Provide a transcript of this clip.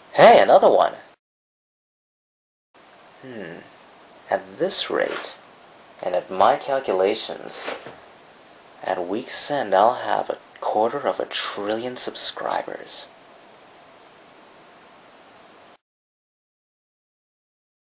Hey, another one! At this rate, and at my calculations, at week's end I'll have 250 billion subscribers.